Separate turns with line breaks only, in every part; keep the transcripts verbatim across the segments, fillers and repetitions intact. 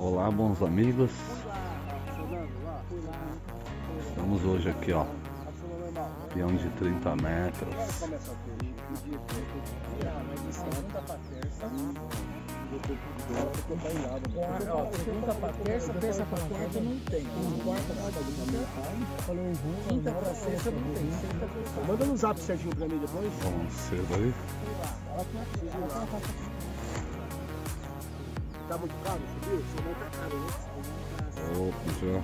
Olá, bons amigos. Estamos hoje aqui, ó, peão de trinta metros.
Segunda pra terça, terça pra quarta não tem. Quarta pra quinta pra sexta não tem.
Manda no zap certinho pra mim depois.
Vamos cedo aí.
Tá muito caro, subiu? Você não tá caro, né?
Opa, já.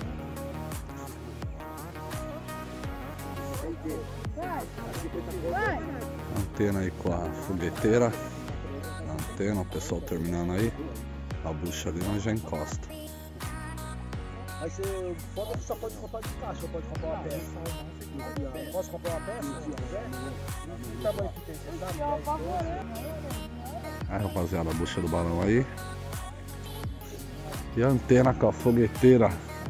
Antena aí com a fogueteira. A antena, o pessoal terminando aí. A bucha ali nós já encosta.
Aí você pode, só pode comprar de caixa, ou pode comprar uma peça. Posso comprar uma peça? Se quiser? Que tamanho que tem? Você sabe?
Aí, rapaziada, a bucha do balão aí. E a antena com a fogueteira.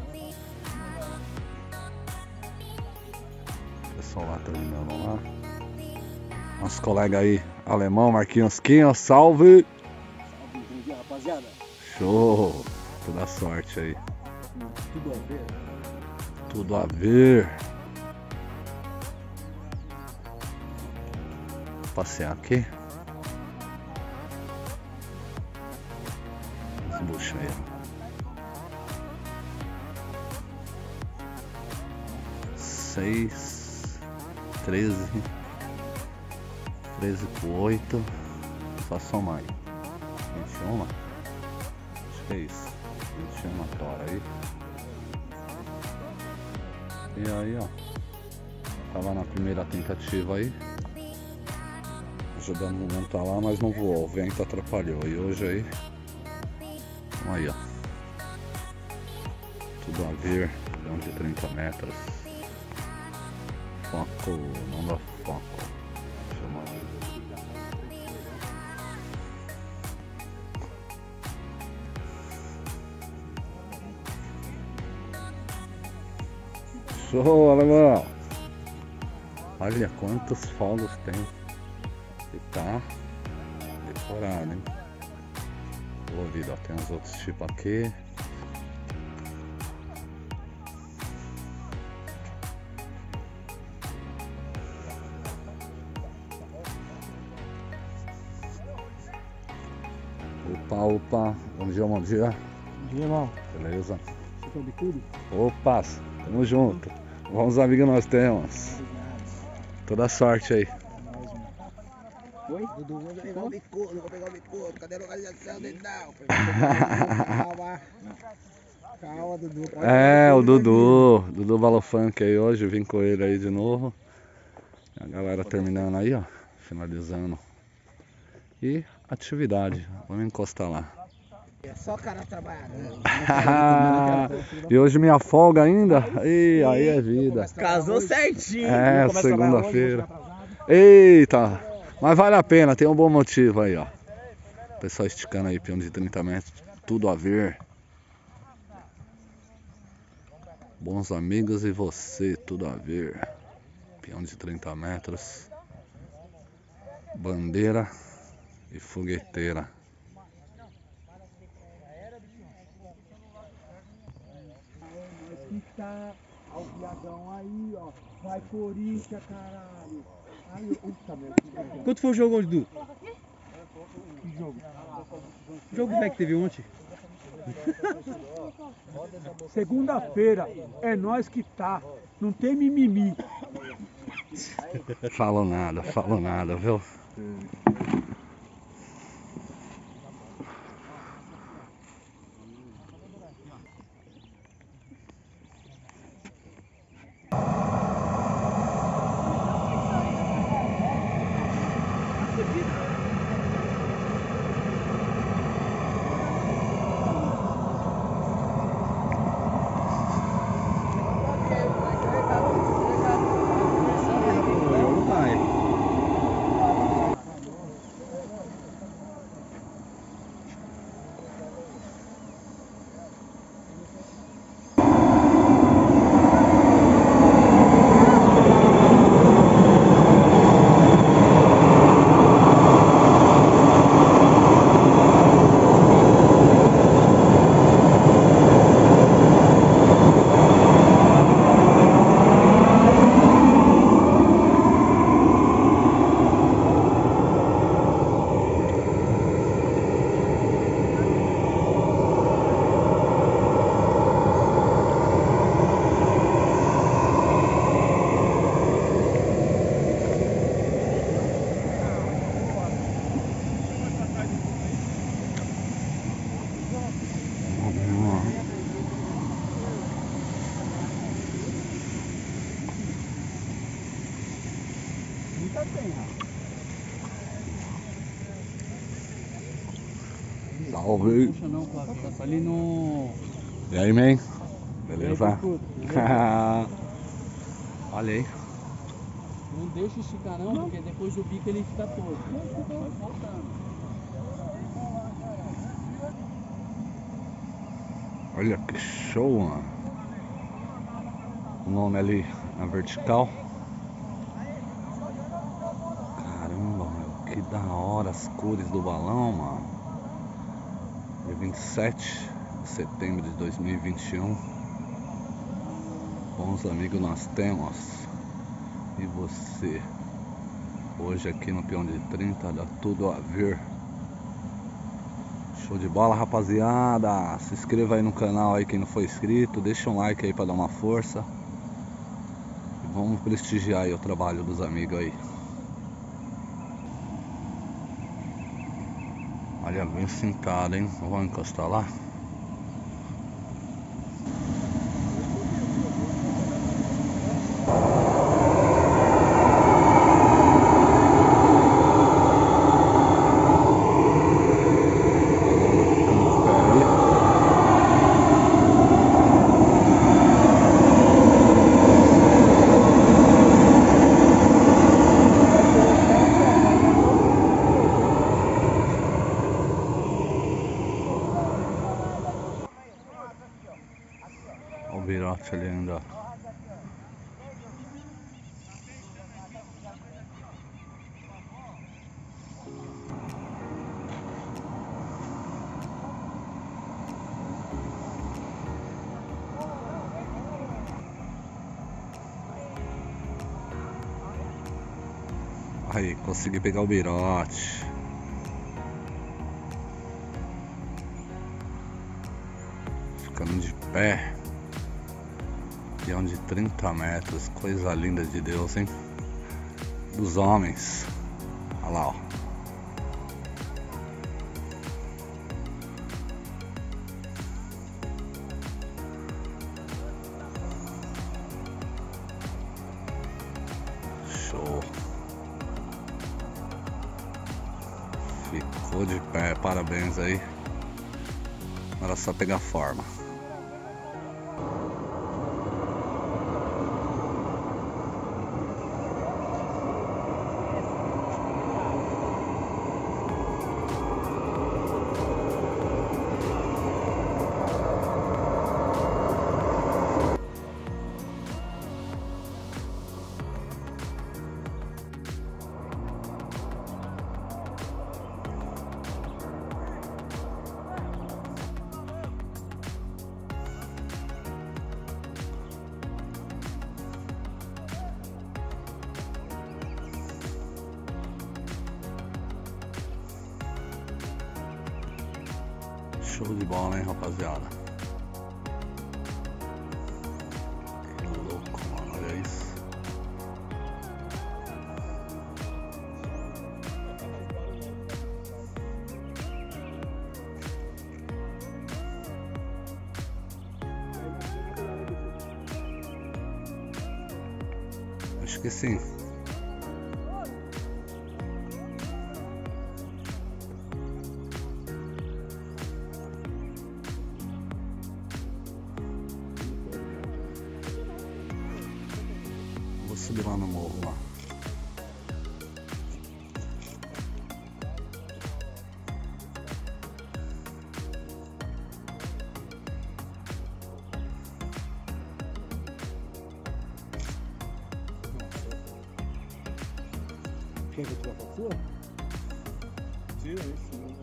O pessoal lá terminando lá. Nosso colega aí, alemão, Marquinhos Quinho, salve!
Bom dia, rapaziada.
Show! Toda sorte aí.
Tudo a ver?
Tudo a ver. Vou passear aqui. As buchas aí, ó. Seis, treze, treze por oito, só somar aí. vinte e um, acho que é isso. vinte e um tora aí. E aí, ó, tava na primeira tentativa aí, ajudando a montar lá, mas não voou, o vento atrapalhou. E hoje aí, aí, ó, tudo a ver, peão de trinta metros. Foco, não dá foco. Chama. Show, alemão! Olha quantos fogos tem. E tá decorado, hein? Boa vida, ó, tem uns outros tipos aqui. Opa, opa, bom dia, bom dia.
Bom dia, irmão.
Beleza?
Você tá bicudo?
Opa, tamo junto. Bons amigos nós temos. Toda sorte aí.
Oi? Dudu, vou pegar o bicudo, vou pegar o bicudo. Cadê a localização dele? Não. Calma. Calma, Dudu.
É, o Dudu. Dudu Balofunk aí hoje, eu vim com ele aí de novo. A galera terminando aí, ó. Finalizando. E atividade, vamos encostar lá.
É só cara trabalhando.
E hoje minha folga ainda? E aí é vida.
Casou certinho.
É, segunda-feira. Eita, mas vale a pena, tem um bom motivo aí, ó. O pessoal esticando aí, peão de trinta metros, tudo a ver. Bons amigos e você, tudo a ver. Peão de trinta metros. Bandeira e fogueteira.
Que tá ao viadão aí, ó. Vai Corinthians, caralho. Aí, puta merda.
Quanto foi o jogo hoje, Du?
Que jogo?
O jogo velho que teve ontem?
Segunda-feira, é nós que tá. Não tem mimimi.
Falo nada, falo nada, viu? Salve!
Puxa não, Flavinho. Tá ali no...
E aí, man?
E aí,
Beleza?
Biscoito? Beleza?
Olha aí.
Não deixa esticar não, porque depois o bico ele fica torto. Vai voltando.
Olha que show, mano. O nome ali na vertical. Caramba, meu, que da hora as cores do balão, mano. Dia vinte e sete de setembro de dois mil e vinte e um. Bons amigos nós temos. E você? Hoje aqui no Peão de trinta dá tudo a ver. Show de bola, rapaziada. Se inscreva aí no canal aí quem não for inscrito. Deixa um like aí pra dar uma força. E vamos prestigiar aí o trabalho dos amigos aí. Olha, bem sentado, hein? Vamos encostar lá. Olha o virote ali ainda. Aí, consegui pegar o virote. Ficando de pé. Peão de trinta metros, coisa linda de Deus, hein? Dos homens. Olha lá, ó. Show. Ficou de pé, parabéns aí. Agora é só pegar forma. Show de bola, hein, rapaziada? Que louco, mano, olha isso. Acho que sim. Vou subir lá no morro lá.
Quer que eu tire a foto sua? Tira isso, não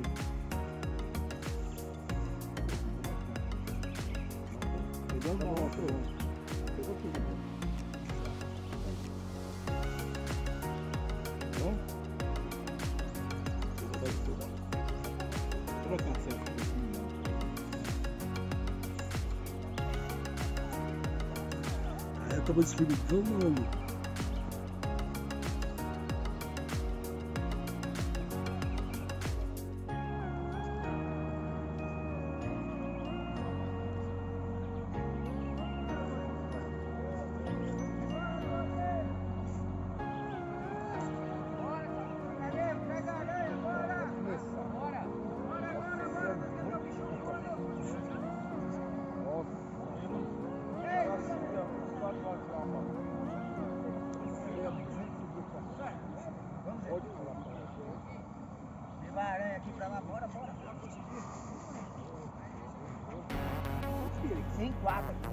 pegou a moto, pegou tudo. Bom? Vou trocar sempre com esse menino. Ah, eu tava desfilando, mano.
levar a aranha aqui pra lá, bora, bora. Tem quatro aqui.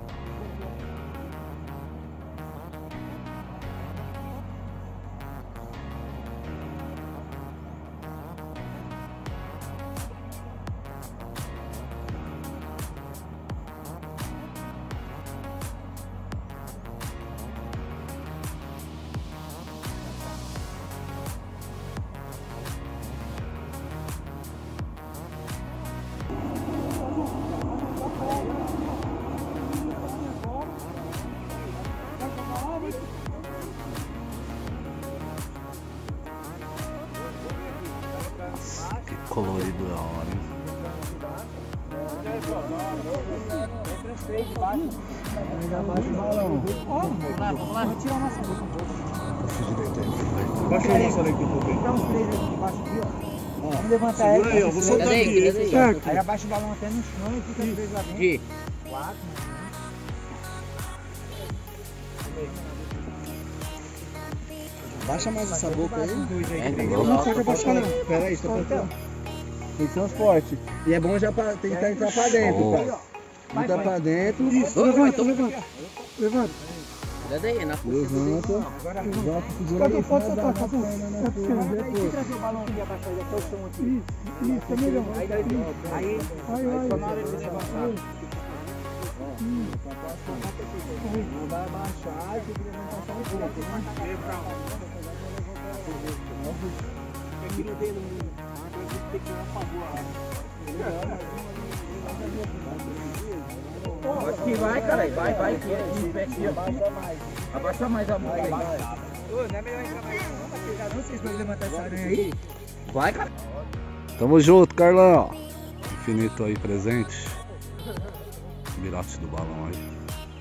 Que colorido da hora, hein?
Vamos lá, vamos tirar a nossa roupa.
Baixa a nossa leite um pouco aí.
Dá uns três aqui debaixo aqui, ó. Vamos levantar ela.
Segura aí, ó. Vou soltar
Cadê?
aqui.
Cadê?
Certo.
Aí abaixa o balão até no chão e fica três lá dentro.
Aqui.
Quatro,
Baixa mais essa boca aí.
É, tem que
Não
colocar.
pode abaixar não. Pera aí, está faltando. Tem transporte. E é bom já pra tentar entrar pra dentro,
Oh.
cara. Entra pra dentro.
Isso, levanta,
levanta. Levanta.
Cuidado aí, na força.
Levanta. Levanta, segura aí. Pode soltar, tá bom.
Aí trazer o balão aqui abaixo aí, até o chão aqui.
Isso, isso, é melhor.
Aí, aí, aí, aí só na hora de levantar.
Não vai abaixar, tem que levantar só um pouco, né?
Acho que vai, cara, vai, vai, aqui, aqui, ó. Abaixa mais a mão aí. Ô, não é melhor entrar mais não, vocês vão levantar essa aranha aí?
Vai, cara.
Tamo junto, Carlão. Infinito aí presente. Mirate do balão aí.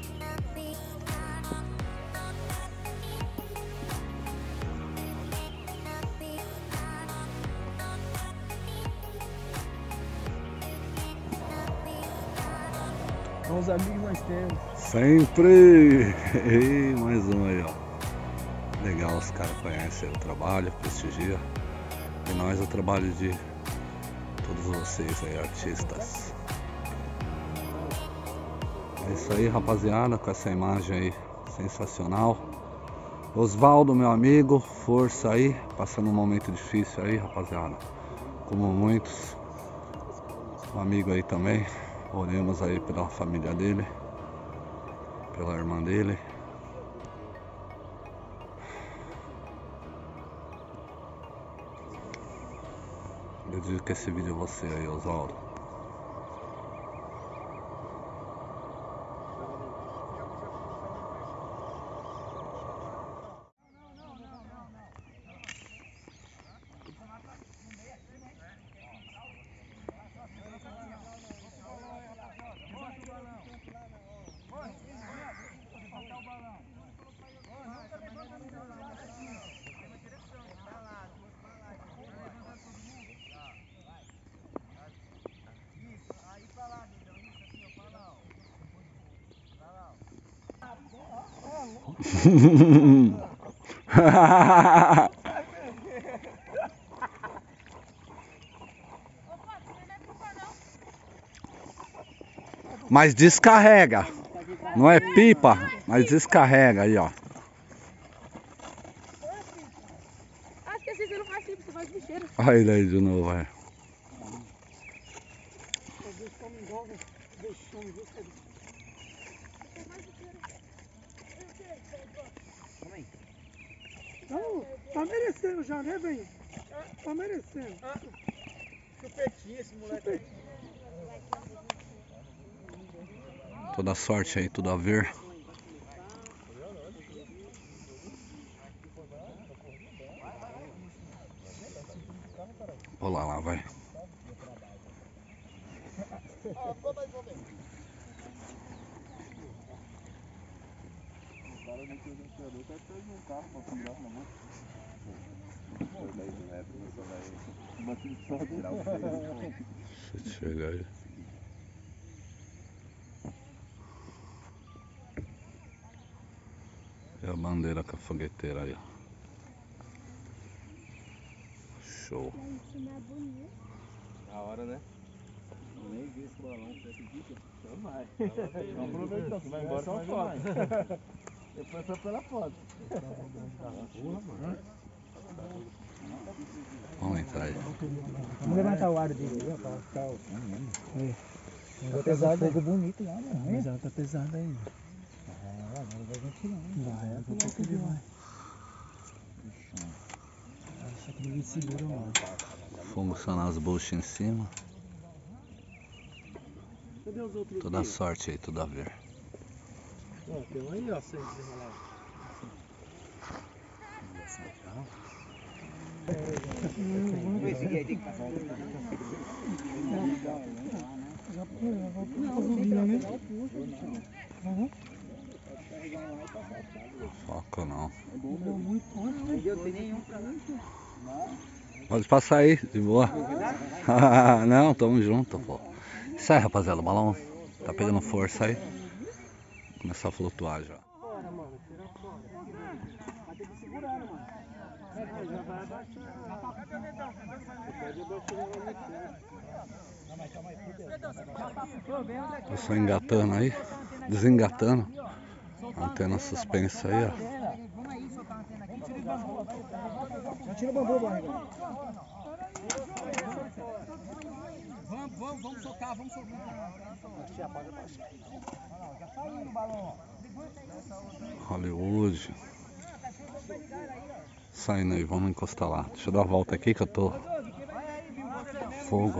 São os amigos que nós temos.
Sempre! E mais um aí, ó. Legal, os caras conhecem o trabalho, prestigia. E nós o trabalho de todos vocês aí, artistas. É isso aí, rapaziada, com essa imagem aí sensacional. Osvaldo, meu amigo, força aí, passando um momento difícil aí, rapaziada. Como muitos. Um amigo aí também. Oremos aí pela família dele, pela irmã dele. Dedico esse vídeo a você aí, Osvaldo. Mas descarrega. Não é pipa, mas descarrega aí, ó.
Acho que assim você não faz pipa, você faz bicheira.
Olha ele aí de novo, vai.
Não, tá merecendo já, né, bem? Tá merecendo.
Chupetinho esse moleque aí.
Toda sorte aí, tudo a ver. Olá lá, vai. Deixa eu chegar aí. E a bandeira com a fogueteira aí, ó. Show.
Isso não é bonito.
Aproveita, você vai embora só foto. Depois só pela foto.
Vamos entrar aí.
Vamos levantar o ar dele aí, ó, pra ficar o... Tá pesado, fogo bonito lá, mano. Mas ela tá pesada ainda. Ah, agora vai ventilando. Vai, eu vou ter que levar. Acho que ninguém segura, mano.
Funcionar as buchas em cima. Toda sorte aí, tudo a ver.
Ó, tem um aí, ó, sem desenrolar.
Esse aqui aí tem que passar.
Foco não.
Não tem nenhum pra lá.
Pode passar aí, de boa. Não, tamo junto, pô. Isso aí, rapaziada, o balão tá pegando força aí. Começar a flutuar já. Eu só engatando aí, desengatando. Antena suspensa aí, ó.
Tira o bambu, barriga. Vamos, vamos, vamos socar, vamos socar. Já saiu o balão, ó.
Hollywood. Saindo aí, vamos encostar lá. Deixa eu dar uma volta aqui que eu tô. Fogo.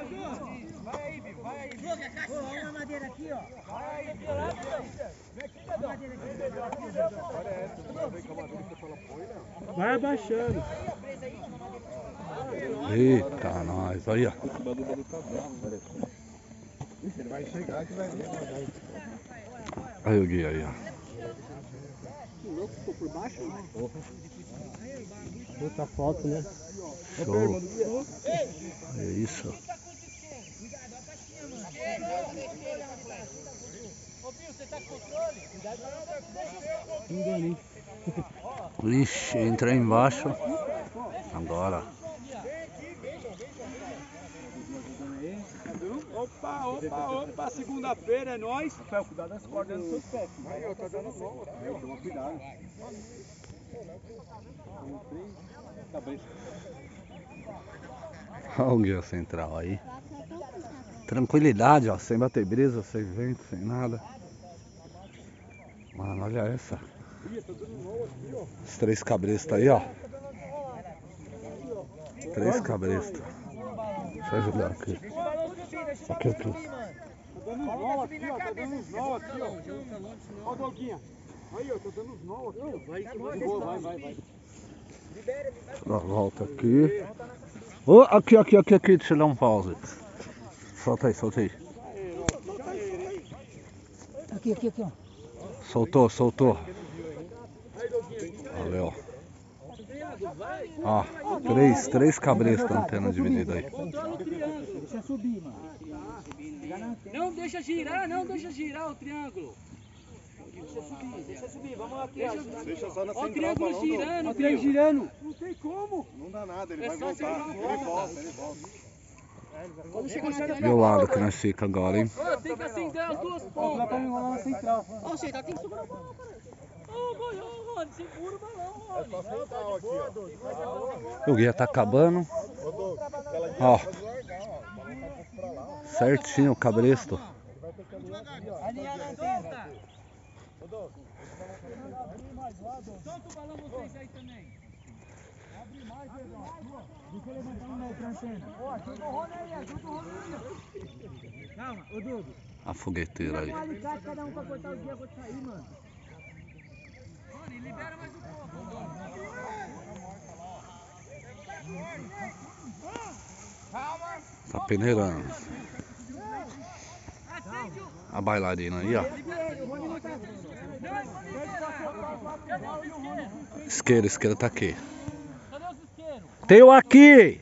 Olha a madeira aqui, ó.
Vai abaixando.
Eita, nós, olha.
Ele vai chegar que vai ver.
Aí o guia aí, ó.
Que louco, ficou por baixo? Puta foto, né?
Show. É isso. Ixi, entrei embaixo. Agora.
Opa, opa, opa, segunda-feira é nóis. Rafael, cuidado das cordas nos seus pés. Aí, eu tô dando som aqui, ó. Toma cuidado.
Olha o guia central aí. Tranquilidade, ó, sem bater brisa, sem vento, sem nada. Mano, olha essa. Os três cabrestos aí, ó. Três cabrestos. Deixa eu ajudar aqui. Aqui, aqui.
Tá dando uns nó aqui, ó. Tá dando uns nó aqui, ó. Ó, Doguinha. Aí, ó, tá dando uns nó aqui, ó. Vai, vai, vai, vai.
Dá a volta aqui. Oh, aqui, aqui, aqui, aqui. Deixa eu dar um pause. Solta aí, solta aí.
Aqui, aqui, aqui, ó.
Soltou, soltou. Valeu. Ó, três, três cabrestos na antena dividida aí.
Deixa subir, mano.
Não deixa girar, não deixa girar o triângulo.
Deixa subir, deixa subir. Vamos aqui,
Deixa,
ó.
Deixa só na
ó o
central.
triângulo girando,
Ó, o
triângulo
girando. Não tem como. Não dá nada, ele
É
vai
só
voltar.
segurar
Ele
uma
volta, ele volta.
Quando chega na
E o lado que nós fica agora, hein?
Ô, tem que acender as duas pontas. Ô, você tá, tem que segurar o balão, cara. Ô, balão, Rony, segura o balão, Rony.
Só central aqui, ó.
O guia tá acabando. Ó, certinho o cabresto.
Alinhar na antena.
Solta o balão vocês aí também.
Abre mais, Pedrão. Deixa eu levantar um daí pra antena. Ó, ajuda o Rony aí, ajuda o Rony aí. Calma, ô Dudu.
A fogueteira aí.
Um alicate cada um pra cortar os dias, vou sair, mano.
Rony, libera mais um pouco.
Tá peneirando. A bailarina aí, ó. Isqueiro, isqueiro tá aqui.
Cadê os isqueiros?
Tem o aqui!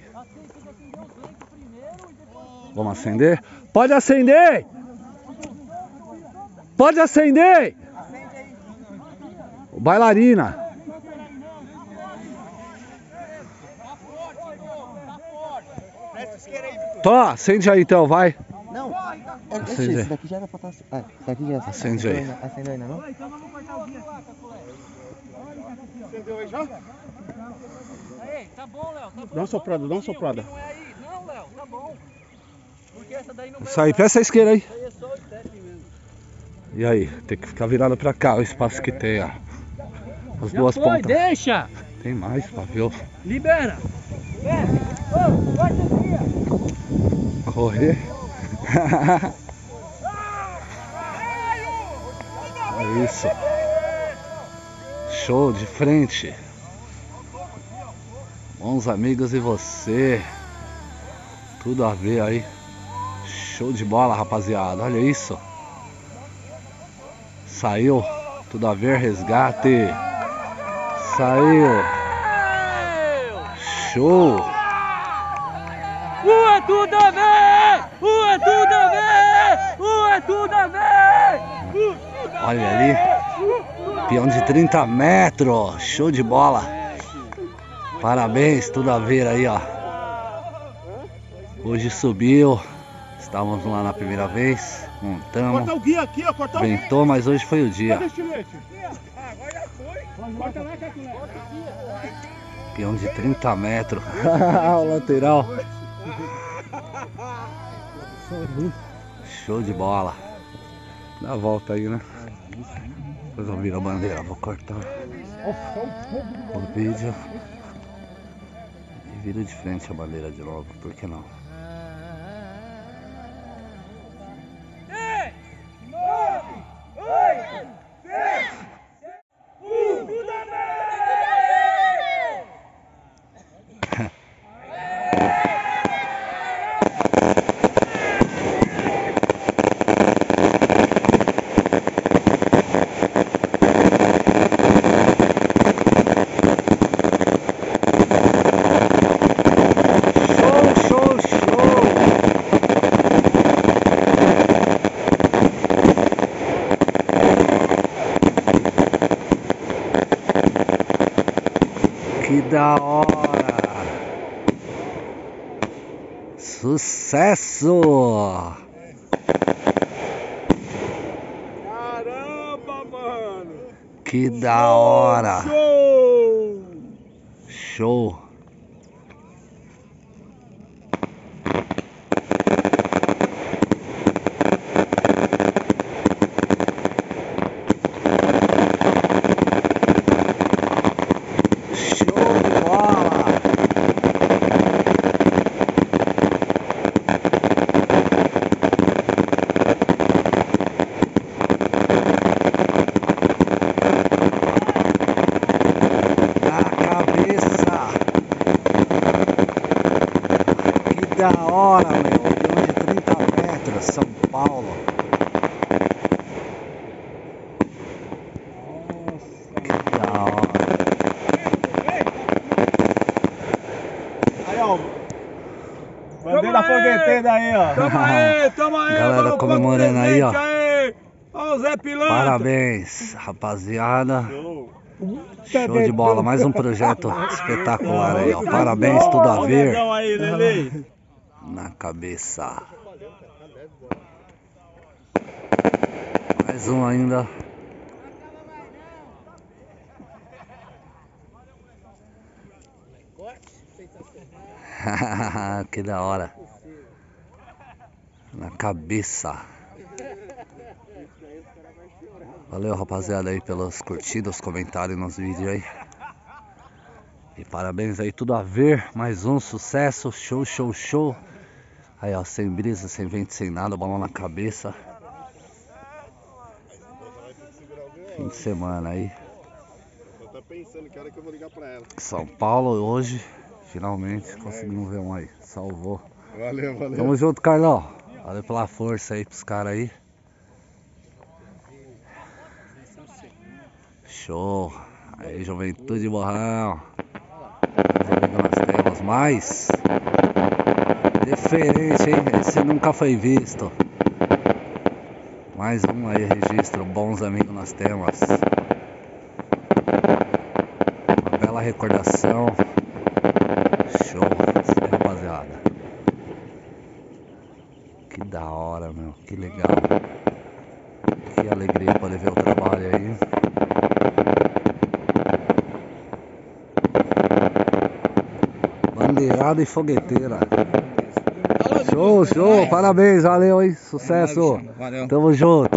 Vamos acender? Pode acender! Pode acender! Bailarina! Tó, acende aí então, vai.
Não, É, esse,
Acende.
esse daqui já era pra estar. Ah, esse daqui já
Acende aí.
ainda- Acendeu ainda não?
Então vamos cortar o guia aqui, Caculé.
Entendeu aí já?
Aí, tá bom, Léo, tá bom.
Dá uma soprada, dá uma soprada.
Não é aí. Não, Léo, tá bom. Porque essa daí não vai.
Isso aí, peça a isqueira aí.
Isso aí é só o teste mesmo.
E aí, tem que ficar virado pra cá, o espaço que tem, ó. As
Já
duas
foi,
pontas.
deixa.
Tem mais pra ver, ó.
Libera.
Correr. É isso. Show de frente. Bons amigos e você. Tudo a ver aí. Show de bola, rapaziada. Olha isso. Saiu. Tudo a ver, resgate. Saiu. Show.
Uh, é tudo a ver! Uh, é tudo a ver! Uh, é tudo a ver! Uh,
Olha ali. Peão de trinta metros. Show de bola. Parabéns, tudo a ver aí, ó. Hoje subiu. Estávamos lá na primeira vez. Montamos.
Corta o guia aqui, ó. Corta o guia.
Ventou, mas hoje foi o dia.
Cadê o estilete? Corta lá, Caculé.
Peão de trinta metros. O lateral. Show de bola. Dá a volta aí, né? Depois eu viro a bandeira, vou cortar o vídeo. E viro de frente a bandeira de novo, por que não? Show, show, show! Que da hora! Sucesso!
Caramba, mano.
Que da hora!
Show!
Show! Show de bola! Na cabeça! Que da hora, meu! Avião de trinta metros, São Paulo! Que da hora!
Aí, ó. Bandeira fogueteira aí, ó. Toma aí, toma aí.
Galera
vamos
comemorando aí, ó.
aí. Ó o Zé Pilantra.
Parabéns, rapaziada!
Show.
Show de bola, mais um projeto espetacular aí, ó. Parabéns, tudo a ver.
Ó o aí, Lele.
Na cabeça. Mais um ainda. Que da hora. Na cabeça. Valeu, rapaziada, aí pelos curtidas, comentários nos vídeos aí. E parabéns aí, tudo a ver. Mais um sucesso. Show, show, show. Aí, ó, sem brisa, sem vento, sem nada. Balão na cabeça. Fim de semana aí.
Eu tô pensando que hora que eu vou ligar pra ela.
São Paulo hoje. Finalmente conseguimos ver um aí. Salvou.
Valeu, valeu.
Tamo junto, Carlão. Valeu pela força aí pros caras aí. Show. Aí, Juventude Borrão. Mais um vídeo nós temos. Mais. Diferente, hein? Esse nunca foi visto. Mais um aí, registro. Bons amigos nós temos. Uma bela recordação. Show. Isso aí, rapaziada. Que da hora, meu. Que legal. Que alegria poder ver o trabalho aí. Bandeirada e fogueteira. Show, show. Parabéns, valeu, hein. Sucesso.
Valeu.
Tamo junto.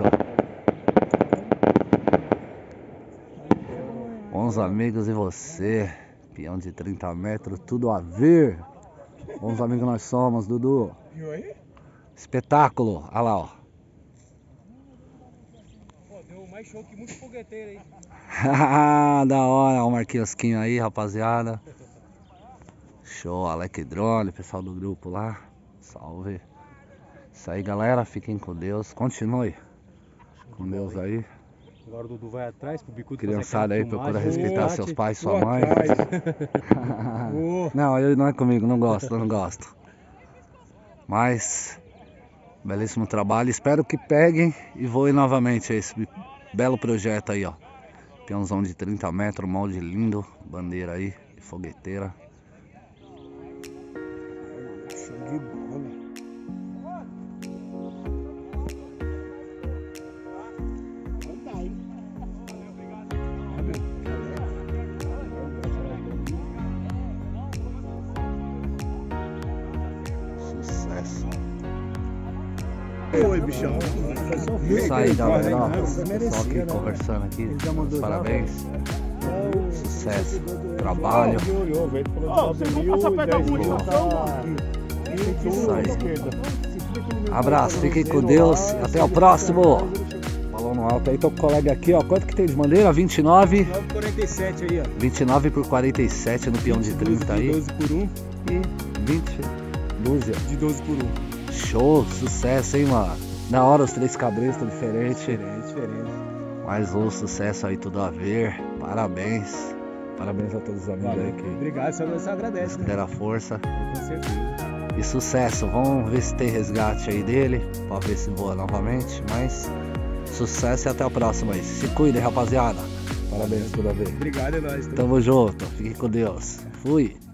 Bons amigos e você. Peão de trinta metros, tudo a ver. Bons amigos nós somos, Dudu.
Viu aí?
Espetáculo. Olha lá, ó.
Pô, deu mais show que muito fogueteiro aí.
Da hora, o Marquinhosquinho aí, rapaziada. Show, Alec Drone, pessoal do grupo lá. Salve. Isso aí, galera. Fiquem com Deus. Continue com Deus aí.
Agora o Dudu vai atrás pro bicudo.
Criançada aí, procura respeitar seus pais e sua mãe.
Oh.
Não, ele não é comigo, não gosto, não gosto. Mas, belíssimo trabalho. Espero que peguem e voem novamente esse belo projeto aí, ó. Peãozão de trinta metros, molde lindo, bandeira aí, e fogueteira.
Show de bola.
Sucesso.
Oi, bichão.
Isso aí, galera. Ó, pessoal aqui conversando aqui. Parabéns. Sucesso. Trabalho. Isso aí. Abraço, fiquem com Deus. Até o próximo. Falou no alto aí, tô com o colega aqui, ó. Quanto que tem de bandeira? vinte e nove.
quarenta e sete aí, ó.
vinte e nove por quarenta e sete no peão de trinta aí.
doze por um.
E vinte. Dúzia.
De doze por um.
Show, sucesso, hein, mano. Na hora os três cabrestos diferentes.
Diferente, diferente.
Mais um sucesso aí, tudo a ver. Parabéns. Parabéns a todos os amigos
Valeu.
aí que
Obrigado, só você agradece,
nos
né?
deram a força.
Com certeza.
E sucesso. Vamos ver se tem resgate aí dele. Pra ver se voa novamente. Mas sucesso e até o próximo aí. Se cuidem, rapaziada. Parabéns, tudo a ver.
Obrigado, é nóis.
Tamo junto. Fiquem com Deus. Fui.